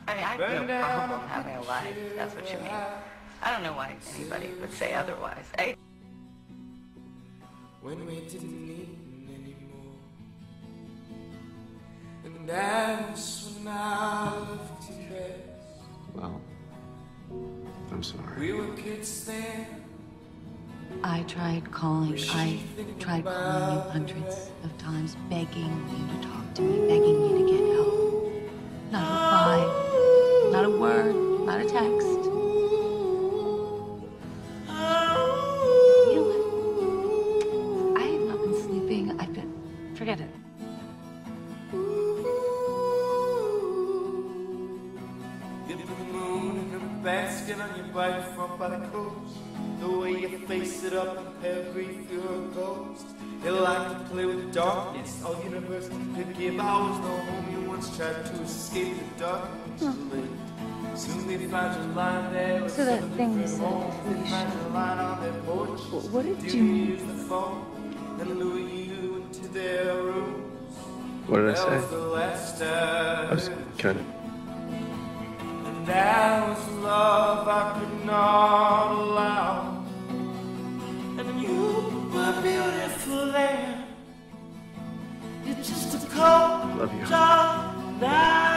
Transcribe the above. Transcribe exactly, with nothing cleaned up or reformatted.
I mean, I have no problem having a life, if that's what you mean. I don't know why anybody would say otherwise. I When we didn't need anymore, and that's when I left you dressed. Well, I'm sorry. We were kids then. I tried calling, I tried calling you hundreds of times, begging you to talk to me, begging you to get help. Not a reply, not a word, not a text. You know what? I have not been sleeping. I've been, forget it. Dip in the moon and a basket on your bike front by the coast. The way you face it up and pale grief, you're a ghost. You like to play with darkness, all universe could give hours. No home you once tried to escape the darkness. Too late. Soon they find your line there. So that thing you said they find your line on their porch. What did Do you use the phone and lure you into their rooms? What did I That was say? the last time. I was kind of. And that was love I could not allow. And you were beautiful there. You're just a cold, Love you. dark night.